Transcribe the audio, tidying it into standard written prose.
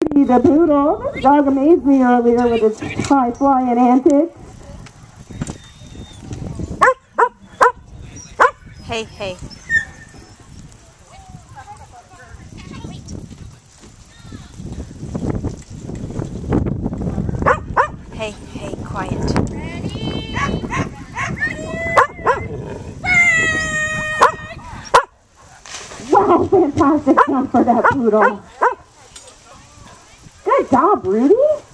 The poodle. This dog amazed me earlier with his high-flying antics. Hey, hey. Hey, hey, quiet. Wow, fantastic jump for that poodle. Good job, Rudy.